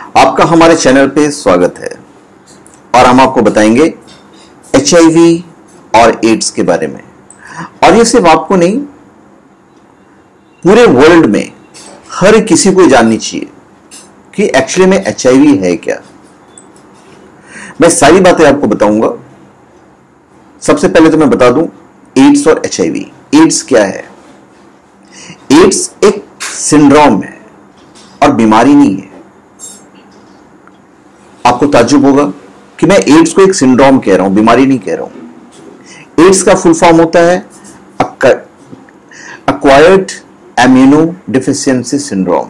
आपका हमारे चैनल पे स्वागत है और हम आपको बताएंगे एचआईवी और एड्स के बारे में। और ये सिर्फ आपको नहीं, पूरे वर्ल्ड में हर किसी को जाननी चाहिए कि एक्चुअली में एचआईवी है क्या। मैं सारी बातें आपको बताऊंगा। सबसे पहले तो मैं बता दूं एड्स और एचआईवी। एड्स क्या है? एड्स एक सिंड्रोम है और बीमारी नहीं है। आपको ताज्जुब होगा कि मैं एड्स को एक सिंड्रोम कह रहा हूं, बीमारी नहीं कह रहा हूं। एड्स का फुल फॉर्म होता है एक्वायर्ड इम्यूनो डिफिशियंसी सिंड्रोम।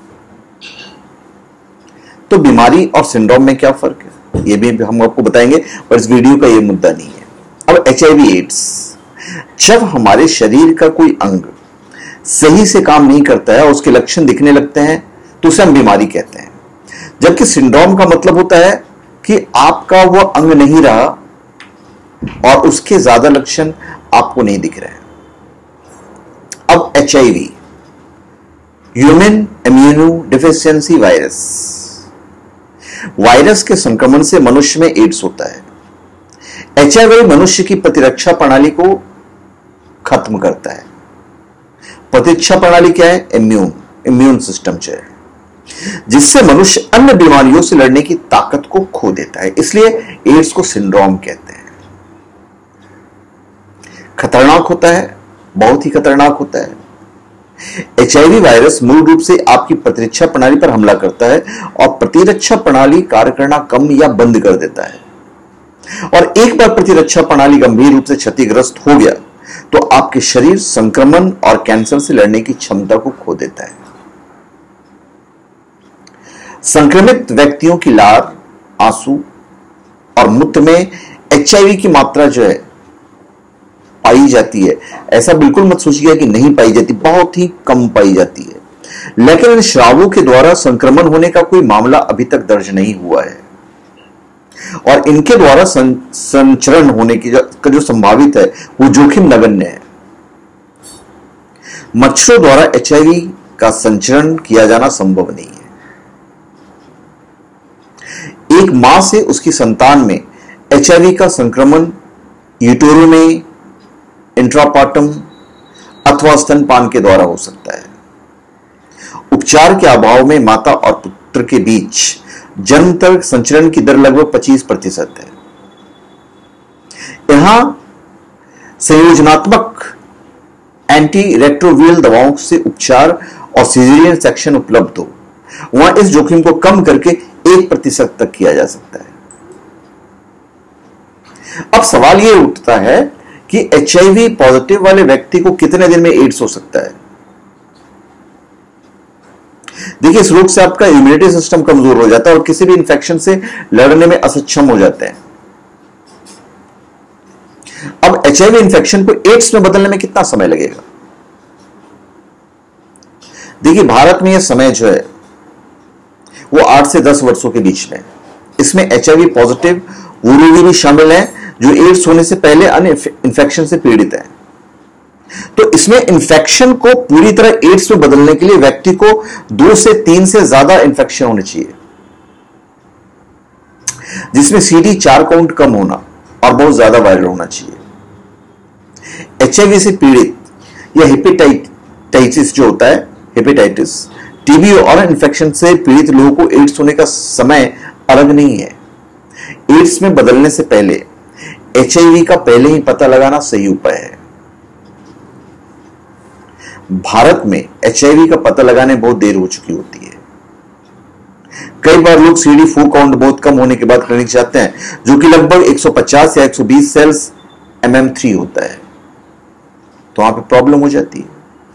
तो बीमारी और सिंड्रोम में क्या फर्क है ये भी हम आपको बताएंगे, पर इस वीडियो का ये मुद्दा नहीं है। अब एचआईवी एड्स, जब हमारे शरीर का कोई अंग सही से काम नहीं करता है और उसके लक्षण दिखने लगते हैं तो उसे हम बीमारी कहते हैं। जबकि सिंड्रोम का मतलब होता है कि आपका वो अंग नहीं रहा और उसके ज्यादा लक्षण आपको नहीं दिख रहे हैं। अब HIV, human immunodeficiency virus, virus के संक्रमण से मनुष्य में एड्स होता है। एचआईवी मनुष्य की प्रतिरक्षा प्रणाली को खत्म करता है। प्रतिरक्षा प्रणाली क्या है? इम्यून सिस्टम जो है, जिससे मनुष्य अन्य बीमारियों से लड़ने की ताकत को खो देता है। इसलिए एड्स को सिंड्रोम कहते हैं। खतरनाक होता है, बहुत ही खतरनाक होता है। एचआईवी वायरस मूल रूप से आपकी प्रतिरक्षा प्रणाली पर हमला करता है और प्रतिरक्षा प्रणाली कार्य करना कम या बंद कर देता है। और एक बार प्रतिरक्षा प्रणाली गंभीर रूप से क्षतिग्रस्त हो गया तो आपके शरीर संक्रमण और कैंसर से लड़ने की क्षमता को खो देता है। संक्रमित व्यक्तियों की लार, आंसू और मूत्र में एचआईवी की मात्रा जो है पाई जाती है। ऐसा बिल्कुल मत सोचिए कि नहीं पाई जाती, बहुत ही कम पाई जाती है। लेकिन इन स्रावों के द्वारा संक्रमण होने का कोई मामला अभी तक दर्ज नहीं हुआ है और इनके द्वारा संचरण होने की जो संभावित है वो जोखिम नगण्य है। मच्छरों द्वारा एचआईवी का संचरण किया जाना संभव नहीं है। एक मां से उसकी संतान में एचआईवी का संक्रमण यूटेरो में, इंट्रापार्टम अथवा स्तनपान के द्वारा हो सकता है। उपचार के अभाव में माता और पुत्र के बीच जन्म तक संचरण की दर लगभग 25% है। यहां संयोजनात्मक एंटी रेट्रोविरल दवाओं से उपचार और सिजेरियन सेक्शन उपलब्ध हो, वहां इस जोखिम को कम करके 1% तक किया जा सकता है। अब सवाल यह उठता है कि एचआईवी पॉजिटिव वाले व्यक्ति को कितने दिन में एड्स हो सकता है। देखिए, इस रोग से आपका इम्यूनिटी सिस्टम कमजोर हो जाता है और किसी भी इंफेक्शन से लड़ने में असक्षम हो जाते हैं। अब एचआईवी इंफेक्शन को एड्स में बदलने में कितना समय लगेगा? देखिए, भारत में यह समय जो है वो 8 से 10 वर्षों के बीच में। इसमें एचआईवी पॉजिटिव वो रोगी भी शामिल हैं जो एड्स होने से पहले अन्य इंफेक्शन से पीड़ित हैं। तो इसमें इंफेक्शन को पूरी तरह एड्स में बदलने के लिए व्यक्ति को 2 से 3 से ज्यादा इंफेक्शन होने चाहिए, जिसमें CD4 काउंट कम होना और बहुत ज्यादा वायरल होना चाहिए। एचआईवी से पीड़ित या हेपेटाइटिस जो होता है, हेपेटाइटिस, टीबी और इंफेक्शन से पीड़ित लोगों को एड्स होने का समय अलग नहीं है। एड्स में बदलने से पहले एचआईवी का पहले ही पता लगाना सही उपाय है। भारत में एचआईवी का पता लगाने बहुत देर हो चुकी होती है। कई बार लोग CD4 काउंट बहुत कम होने के बाद क्लिनिक जाते हैं, जो कि लगभग 150 या 120 सेल्स MM3 होता है, तो वहां पे प्रॉब्लम हो जाती है।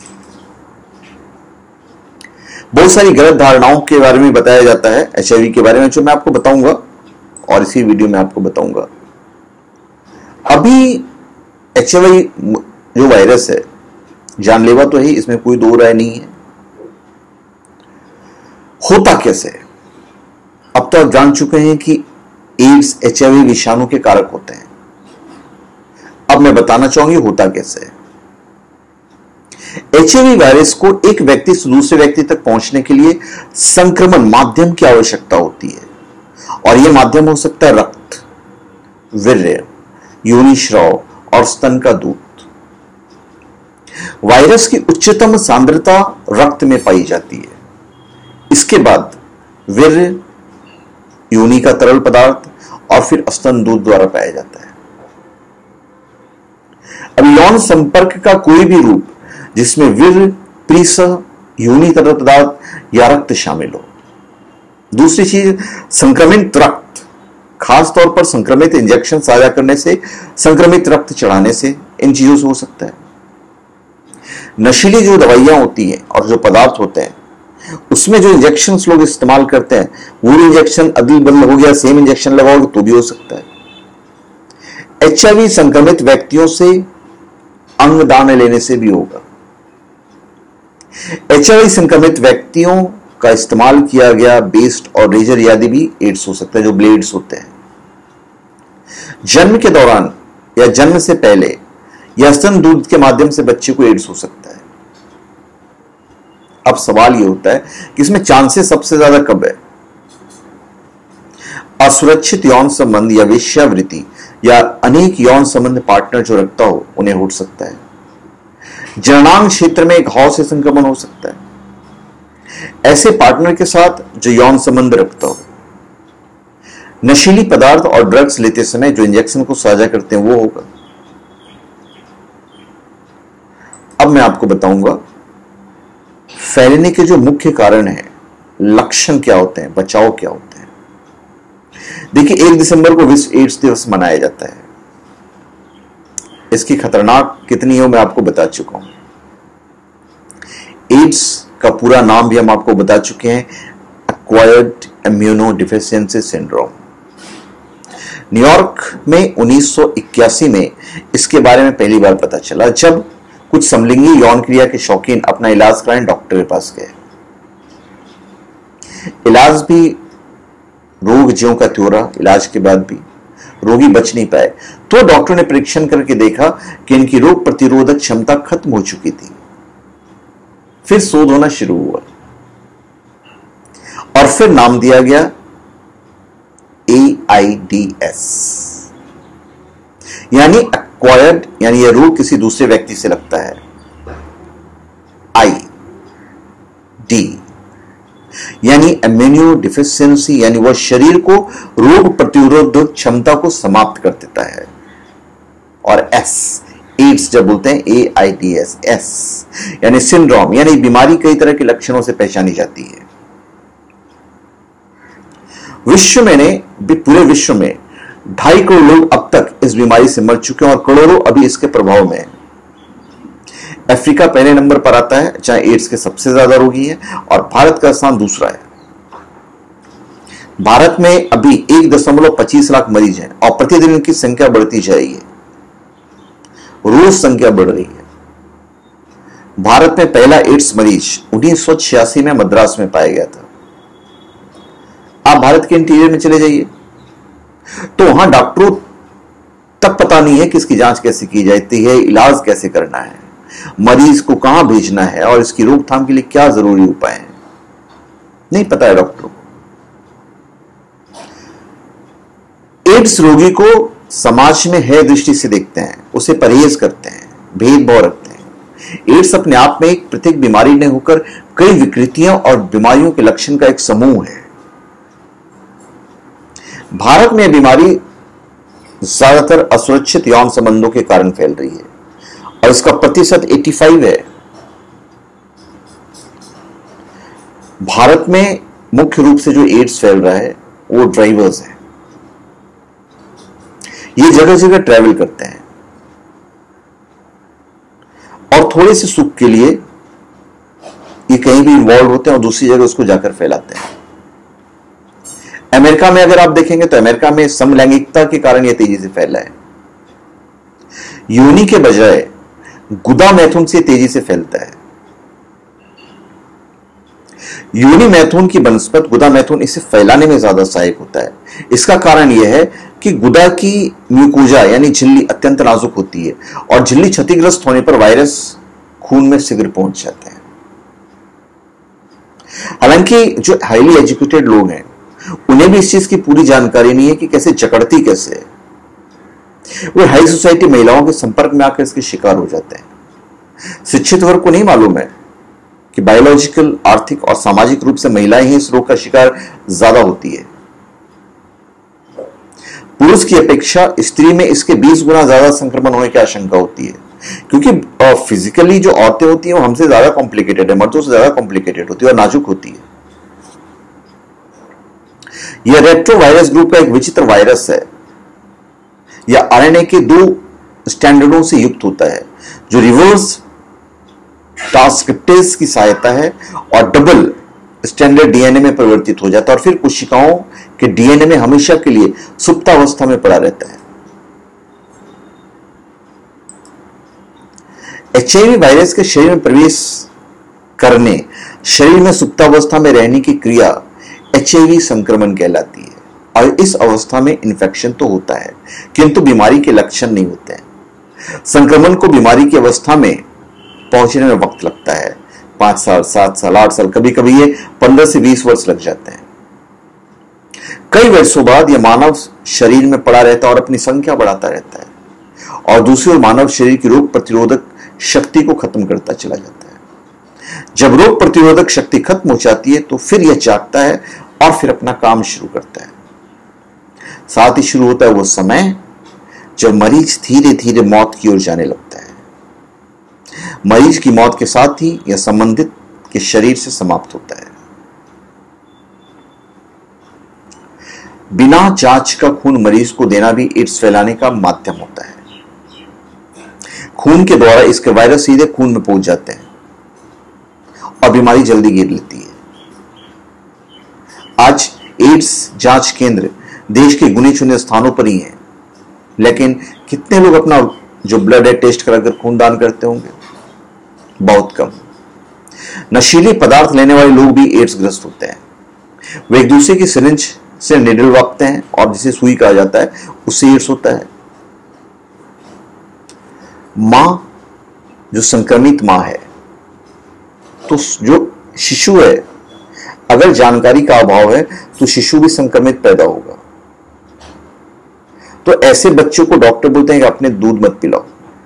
बहुत सारी गलत धारणाओं के बारे में बताया जाता है एचआईवी के बारे में, जो मैं आपको बताऊंगा और इसी वीडियो में आपको बताऊंगा। अभी एचआईवी जो वायरस है जानलेवा तो है, इसमें कोई दो राय नहीं है। होता कैसे? अब तो आप जान चुके हैं कि एड्स एचआईवी विषाणु के कारक होते हैं। अब मैं बताना चाहूंगी होता कैसे है। एचआईवी वायरस को एक व्यक्ति से दूसरे व्यक्ति तक पहुंचने के लिए संक्रमण माध्यम की आवश्यकता होती है, और यह माध्यम हो सकता है रक्त, वीर्य, योनिश्राव और स्तन का दूध। वायरस की उच्चतम सांद्रता रक्त में पाई जाती है, इसके बाद वीर्य, योनि का तरल पदार्थ और फिर स्तन दूध द्वारा पाया जाता है। अब यौन संपर्क का कोई भी रूप जिसमें वीर्य, प्रीसह, योनि तरल पदार्थ या रक्त शामिल हो। दूसरी चीज, संक्रमित रक्त, खास तौर पर संक्रमित इंजेक्शन साझा करने से, संक्रमित रक्त चढ़ाने से, इन चीजों से हो सकता है। नशीली जो दवाइयां होती हैं और जो पदार्थ होते हैं उसमें जो इंजेक्शन लोग इस्तेमाल करते हैं, वो इंजेक्शन अदल बदल हो गया, सेम इंजेक्शन लगाओगे तो भी हो सकता है। एचआईवी संक्रमित व्यक्तियों से अंग दान लेने से भी होगा। एचआईवी संक्रमित व्यक्तियों का इस्तेमाल किया गया बेस्ट और रेजर आदि भी एड्स हो सकता है, जो ब्लेड्स होते हैं। जन्म के दौरान या जन्म से पहले या स्तन दूध के माध्यम से बच्चे को एड्स हो सकता है। अब सवाल यह होता है कि इसमें चांसेस सबसे ज्यादा कब है? असुरक्षित यौन संबंध या वेश्यावृत्ति या अनेक यौन संबंध पार्टनर जो रखता हो उन्हें हो सकता है। जननांग क्षेत्र में घाव से संक्रमण हो सकता है, ऐसे पार्टनर के साथ जो यौन संबंध रखता हो। नशीली पदार्थ और ड्रग्स लेते समय जो इंजेक्शन को साझा करते हैं वो होगा। अब मैं आपको बताऊंगा फैलने के जो मुख्य कारण हैं, लक्षण क्या होते हैं, बचाव क्या होते हैं। देखिए, 1 दिसंबर को विश्व एड्स दिवस मनाया जाता है। इसकी खतरनाक कितनी हो मैं आपको बता चुका हूं। एड्स का पूरा नाम भी हम आपको बता चुके हैं, एक्वायर्ड इम्यूनोडेफिशिएंसी सिंड्रोम। न्यूयॉर्क में 1981 में इसके बारे में पहली बार पता चला, जब कुछ समलिंगी यौन क्रिया के शौकीन अपना इलाज कराने डॉक्टर के पास गए। इलाज भी रोग ज्यों का त्यों, इलाज के बाद भी रोगी बच नहीं पाए, तो डॉक्टर ने परीक्षण करके देखा कि इनकी रोग प्रतिरोधक क्षमता खत्म हो चुकी थी। फिर शोध होना शुरू हुआ और फिर नाम दिया गया AIDS, यानी एक्वायर्ड, यानी यह रोग किसी दूसरे व्यक्ति से लगता है। ID यानी इम्यूनोडेफिशिएंसी, यानी वह शरीर को रोग प्रतिरोधक क्षमता को समाप्त कर देता है। और S, एड्स जब बोलते हैं AIDS, S यानी सिंड्रोम, यानी बीमारी कई तरह के लक्षणों से पहचानी जाती है। विश्व में पूरे विश्व में 2.5 करोड़ लोग अब तक इस बीमारी से मर चुके हैं और करोड़ों अभी इसके प्रभाव में हैं। अफ्रीका पहले नंबर पर आता है जहां एड्स के सबसे ज्यादा रोगी हैं, और भारत का स्थान दूसरा है। भारत में अभी 1.25 लाख मरीज हैं और प्रतिदिन इनकी संख्या बढ़ती जा रही है, रोज संख्या बढ़ रही है। भारत में पहला एड्स मरीज 1986 में मद्रास में पाया गया था। आप भारत के इंटीरियर में चले जाइए तो वहां डॉक्टरों तक पता नहीं है कि इसकी जांच कैसे की जाती है, इलाज कैसे करना है, मरीज को कहां भेजना है और इसकी रोकथाम के लिए क्या जरूरी उपाय हैं, नहीं पता है डॉक्टरों को। एड्स रोगी को समाज में है दृष्टि से देखते हैं, उसे परहेज करते हैं, भेदभाव रखते हैं। एड्स अपने आप में एक पृथक बीमारी नहीं होकर कई विकृतियों और बीमारियों के लक्षण का एक समूह है। भारत में बीमारी ज्यादातर असुरक्षित यौन संबंधों के कारण फैल रही है और इसका प्रतिशत 85 है। भारत में मुख्य रूप से जो एड्स फैल रहा है वो ड्राइवर्स हैं। ये जगह जगह ट्रैवल करते हैं और थोड़े से सुख के लिए ये कहीं भी इन्वॉल्व होते हैं और दूसरी जगह उसको जाकर फैलाते हैं। अमेरिका में अगर आप देखेंगे तो अमेरिका में समलैंगिकता के कारण यह तेजी से फैला है। योनि के बजाय गुदा मैथुन से तेजी से फैलता है। योनि मैथुन की बनस्पत गुदा मैथुन इसे फैलाने में ज्यादा सहायक होता है। इसका कारण यह है कि गुदा की म्यूकोजा यानी झिल्ली अत्यंत नाजुक होती है और झिल्ली क्षतिग्रस्त होने पर वायरस खून में शीघ्र पहुंच जाते हैं। हालांकि जो हाईली एजुकेटेड लोग हैं उन्हें भी इस चीज की पूरी जानकारी नहीं है कि कैसे जकड़ती कैसे है। वो हाई सोसाइटी महिलाओं के संपर्क में आकर इसके शिकार हो जाते हैं। शिक्षित वर्ग को नहीं मालूम है कि बायोलॉजिकल, आर्थिक और सामाजिक रूप से महिलाएं ही इस रोग का शिकार ज्यादा होती है। पुरुष की अपेक्षा स्त्री में इसके 20 गुना ज्यादा संक्रमण होने की आशंका होती है, क्योंकि फिजिकली जो औरतें होती हैं वो हमसे ज्यादा कॉम्प्लिकेटेड है, मर्दों से ज्यादा कॉम्प्लिकेटेड होती है और नाजुक होती है। यह रेट्रोवायरस ग्रुप का एक विचित्र वायरस है। यह आरएनए के 2 स्टैंडर्डों से युक्त होता है, जो रिवर्स ट्रांसक्रिप्टेज की सहायता है और डबल स्टैंडर्ड डीएनए में परिवर्तित हो जाता है और फिर कोशिकाओं के डीएनए में हमेशा के लिए सुप्तावस्था में पड़ा रहता है। एचआईवी वायरस के शरीर में प्रवेश करने, शरीर में सुप्तावस्था में रहने की क्रिया एचआईवी संक्रमण कहलाती है और इस अवस्था में इन्फेक्शन तो होता है किंतु बीमारी के लक्षण नहीं होते हैं। संक्रमण को बीमारी की अवस्था में पहुंचने में वक्त लगता है, 5 साल, 7 साल, 8 साल, कभी कभी ये 15 से 20 वर्ष लग जाते हैं। कई वर्षों बाद यह मानव शरीर में पड़ा रहता है और अपनी संख्या बढ़ाता रहता है और दूसरी ओर मानव शरीर की रोग प्रतिरोधक शक्ति को खत्म करता चला जाता है। जब रोग प्रतिरोधक शक्ति खत्म हो जाती है तो फिर यह जागता है और फिर अपना काम शुरू करता है। साथ ही शुरू होता है वो समय जब मरीज धीरे धीरे मौत की ओर जाने लगता है। मरीज की मौत के साथ ही यह संबंधित के शरीर से समाप्त होता है। बिना जांच का खून मरीज को देना भी एड्स फैलाने का माध्यम होता है। खून के द्वारा इसके वायरस सीधे खून में पहुंच जाते हैं और बीमारी जल्दी घेर लेती है। आज एड्स जांच केंद्र देश के गुने चुने स्थानों पर ही हैं, लेकिन कितने लोग अपना जो ब्लड है टेस्ट कराकर खून दान करते होंगे? बहुत कम। नशीले पदार्थ लेने वाले लोग भी एड्स ग्रस्त होते हैं। वे एक दूसरे की सिरिंज से निडल वापते हैं और जिसे सुई कहा जाता है उससे एड्स होता है। मां जो संक्रमित मां है, तो जो शिशु है, अगर जानकारी का अभाव है तो शिशु भी संक्रमित पैदा होगा। तो ऐसे बच्चों को डॉक्टर बोलते हैं कि अपने दूध मत पिलाओ।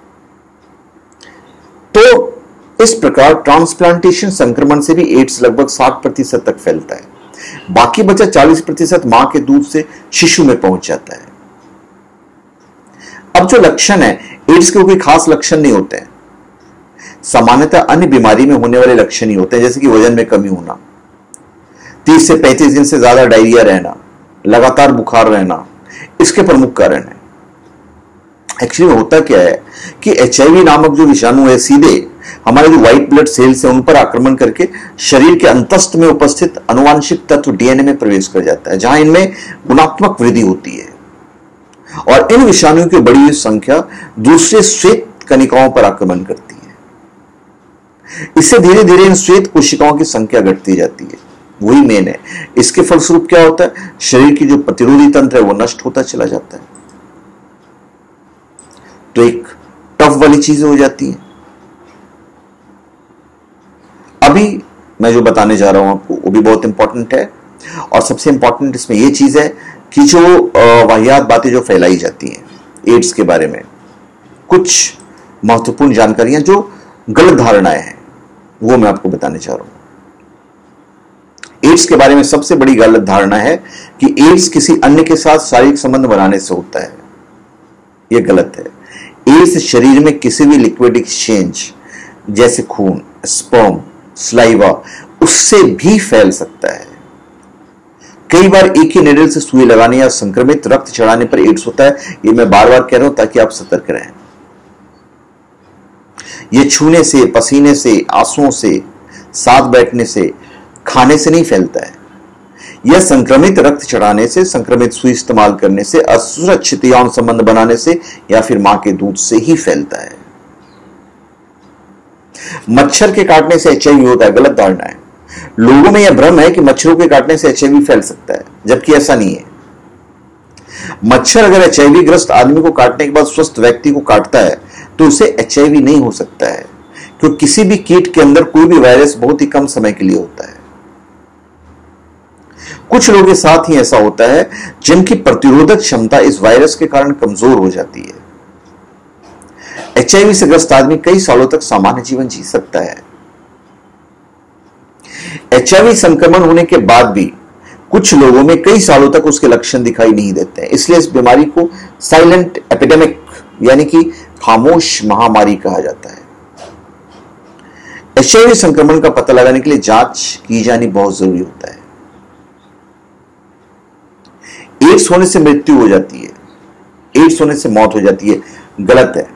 तो इस प्रकार ट्रांसप्लांटेशन संक्रमण से भी एड्स लगभग 60% तक फैलता है। बाकी बचा 40% मां के दूध से शिशु में पहुंच जाता है। अब जो लक्षण है, एड्स के कोई खास लक्षण नहीं होते हैं। सामान्यतः अन्य बीमारी में होने वाले लक्षण ही होते हैं, जैसे कि वजन में कमी होना, 30 से 35 दिन से ज्यादा डायरिया रहना, लगातार बुखार रहना, इसके प्रमुख कारण है। एक्चुअली होता क्या है कि एचआईवी नामक जो विषाणु है सीधे हमारे जो व्हाइट ब्लड सेल्स है उन पर आक्रमण करके शरीर के अंतस्थ में उपस्थित आनुवांशिक तत्व डीएनए में प्रवेश कर जाता है, जहां इनमें गुणात्मक वृद्धि होती है और इन विषाणुओं की बढ़ी हुई संख्या दूसरे श्वेत कणिकाओं पर आक्रमण करती है। इससे धीरे धीरे इन श्वेत कोशिकाओं की संख्या घटती जाती है। वही मेन है। इसके फलस्वरूप क्या होता है? शरीर की जो प्रतिरोधी तंत्र है वो नष्ट होता चला जाता है। तो एक टफ वाली चीजें हो जाती हैं। अभी मैं जो बताने जा रहा हूं आपको वो भी बहुत इंपॉर्टेंट है और सबसे इंपॉर्टेंट इसमें यह चीज है कि जो वाहियात बातें जो फैलाई जाती हैं एड्स के बारे में, कुछ महत्वपूर्ण जानकारियां जो गलत धारणाएं हैं वो मैं आपको बताने जा रहा हूं। एड्स के बारे में सबसे बड़ी गलत धारणा है कि एड्स किसी अन्य के साथ शारीरिक संबंध बनाने से होता है। यह गलत है। एड्स शरीर में किसी भी लिक्विड एक्सचेंज जैसे खून, स्पर्म, स्लाइवा, उससे भी फैल सकता है। कई बार एक ही निडल से सुई लगाने या संक्रमित रक्त चढ़ाने पर एड्स होता है। यह मैं बार बार कह रहा हूं ताकि आप सतर्क रहें। यह छूने से, पसीने से, आंसुओं से, साथ बैठने से, खाने से नहीं फैलता है। यह संक्रमित रक्त चढ़ाने से, संक्रमित सुई इस्तेमाल करने से, असुरक्षित यौन संबंध बनाने से या फिर मां के दूध से ही फैलता है। मच्छर के काटने से एचआईवी होता है, गलत धारणा है। लोगों में यह भ्रम है कि मच्छरों के काटने से एचआईवी फैल सकता है, जबकि ऐसा नहीं है। मच्छर अगर एचआईवी ग्रस्त आदमी को काटने के बाद स्वस्थ व्यक्ति को काटता है तो उसे एचआईवी नहीं हो सकता है, क्योंकि किसी भी कीट के अंदर कोई भी वायरस बहुत ही कम समय के लिए होता है। कुछ लोगों के साथ ही ऐसा होता है जिनकी प्रतिरोधक क्षमता इस वायरस के कारण कमजोर हो जाती है। एचआईवी से ग्रस्त आदमी कई सालों तक सामान्य जीवन जी सकता है। एचआईवी संक्रमण होने के बाद भी कुछ लोगों में कई सालों तक उसके लक्षण दिखाई नहीं देते हैं। इसलिए इस बीमारी को साइलेंट एपिडेमिक यानी कि खामोश महामारी कहा जाता है। एचआईवी संक्रमण का पता लगाने के लिए जांच की जानी बहुत जरूरी होता है। एड्स होने से मृत्यु हो जाती है, एड्स होने से मौत हो जाती है, गलत है।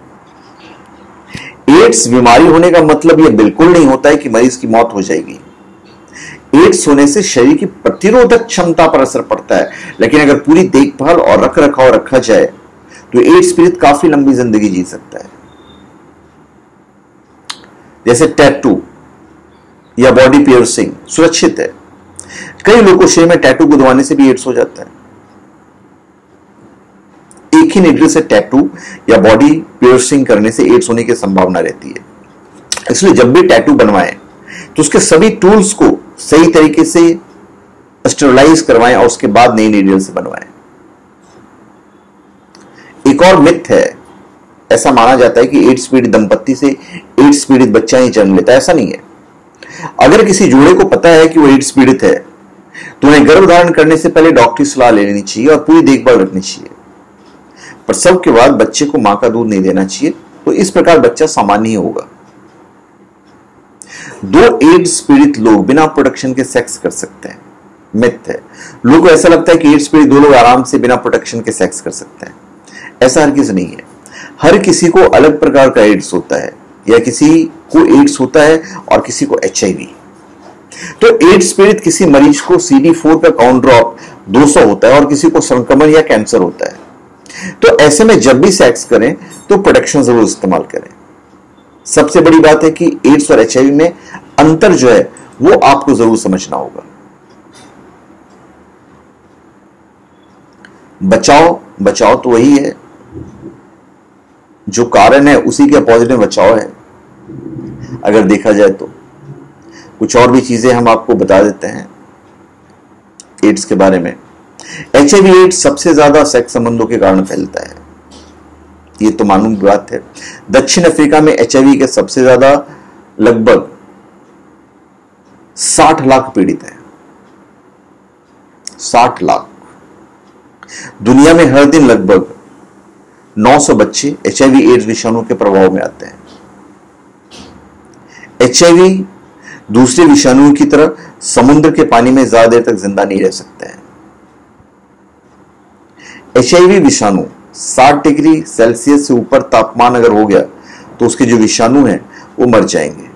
एड्स बीमारी होने का मतलब यह बिल्कुल नहीं होता है कि मरीज की मौत हो जाएगी। एड्स होने से शरीर की प्रतिरोधक क्षमता पर असर पड़ता है, लेकिन अगर पूरी देखभाल और रख रखाव रखा जाए तो एड्स पीड़ित काफी लंबी जिंदगी जी सकता है। जैसे टैटू या बॉडी पियर्सिंग सुरक्षित है। कई लोगों को शरीर में टैटू गुदवाने से भी एड्स हो जाता है। एक ही नीडल से टैटू या बॉडी पियर्सिंग करने से एड्स होने की संभावना रहती है। इसलिए जब भी टैटू बनवाएं तो उसके सभी टूल्स को सही तरीके से स्टेरिलाइज करवाएं और उसके बाद नई नीडल से बनवाएं। एक और मिथ है, ऐसा माना जाता है कि एड्स पीड़ित दंपत्ति से एड्स पीड़ित बच्चा ही जन्म लेता है। ऐसा नहीं है। अगर किसी जोड़े को पता है कि वो एड्स पीड़ित है तो उन्हें गर्भधारण करने से पहले डॉक्टरी सलाह ले लेनी चाहिए और पूरी देखभाल रखनी चाहिए। प्रसव के बाद बच्चे को मां का दूध नहीं देना चाहिए, तो इस प्रकार बच्चा सामान्य ही होगा। दो एड्स पीड़ित लोग बिना प्रोटेक्शन के सेक्स कर सकते हैं, मिथ है। लोगों को ऐसा लगता है कि एड्स पीड़ित दो लोग आराम से बिना प्रोटेक्शन के सेक्स कर सकते हैं। ऐसा हर किसी नहीं है। हर किसी को अलग प्रकार का एड्स होता है, या किसी को एड्स होता है और किसी को एचआईवी। तो एड्स पीड़ित किसी मरीज को CD4 का काउंट ड्रॉप 200 होता है और किसी को संक्रमण या कैंसर होता है। तो ऐसे में जब भी सेक्स करें तो प्रोटेक्शन जरूर इस्तेमाल करें। सबसे बड़ी बात है कि एड्स और एचआईवी में अंतर जो है वो आपको जरूर समझना होगा। बचाओ बचाओ तो वही है, जो कारण है उसी के अपोजिट में बचाव है। अगर देखा जाए तो कुछ और भी चीजें हम आपको बता देते हैं एड्स के बारे में। एचआईवी एड्स सबसे ज्यादा सेक्स संबंधों के कारण फैलता है, ये तो मालूम बात है। दक्षिण अफ्रीका में एचआईवी के सबसे ज्यादा लगभग 60 लाख पीड़ित हैं। 60 लाख। दुनिया में हर दिन लगभग 900 बच्चे एचआईवी एड्स विषाणु के प्रभाव में आते हैं। एचआईवी दूसरे विषाणुओं की तरह समुद्र के पानी में ज्यादा देर तक जिंदा नहीं रह सकते हैं। एचआईवी विषाणु 60 डिग्री सेल्सियस से ऊपर तापमान अगर हो गया तो उसके जो विषाणु हैं वो मर जाएंगे।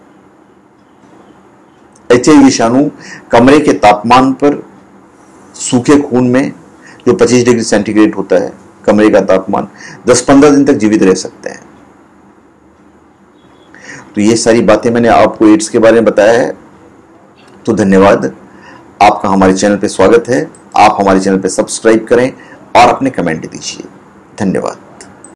एचआईवी विषाणु कमरे के तापमान पर सूखे खून में जो 25 डिग्री सेंटीग्रेड होता है कमरे का तापमान, 10-15 दिन तक जीवित रह सकते हैं। तो ये सारी बातें मैंने आपको एड्स के बारे में बताया है। तो धन्यवाद, आपका हमारे चैनल पे स्वागत है। आप हमारे चैनल पे सब्सक्राइब करें और अपने कमेंट दीजिए। धन्यवाद।